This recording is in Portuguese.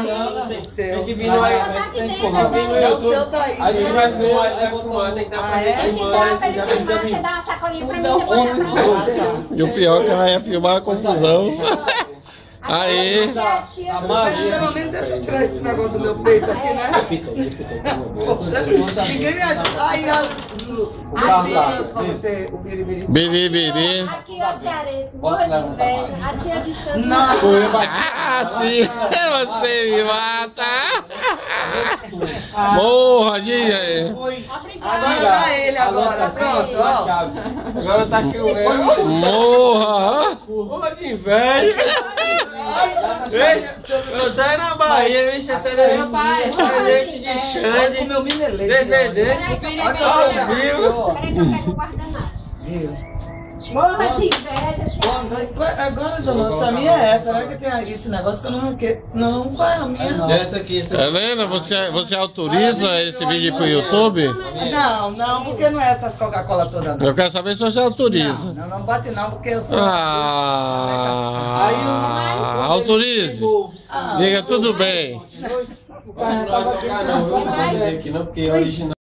Tem que vir no seu tá aí. Aí ele vai ver, vai fumando, tem que estar fazendo. Você dá uma sacolinha pra mim, eu vou dar pra E o pior é que vai filmar a confusão. Aí. Pelo menos deixa eu tirar esse negócio do meu peito aqui, né? Ninguém me ajuda. Aí, olha pra você, o biribiri. Biribiri. Aqui, ó, cearense, morra de inveja. A tia de Xande. Não. Ah, sim. Você me mata. Morra, diga aí. Agora dá ele agora, pronto, ó. Agora tá aqui o eu. Morra. Porra de inveja. Eu tô na Bahia, vixe, essa daí é gente de Xande, Meu minelê. DVD, ao vivo. Peraí que eu pego o guardanapo. Morra de inveja. Agora, dona Samia é essa, né? Que tem esse negócio que eu não quero. Não, qual é a minha? Essa aqui, essa aqui. Helena, você autoriza esse vídeo pro YouTube? Não, porque não é essas Coca-Cola todas, não. Eu quero saber se você autoriza. Não bate não, porque eu sou... Autorize. Diga tudo bem. Não, porque é original.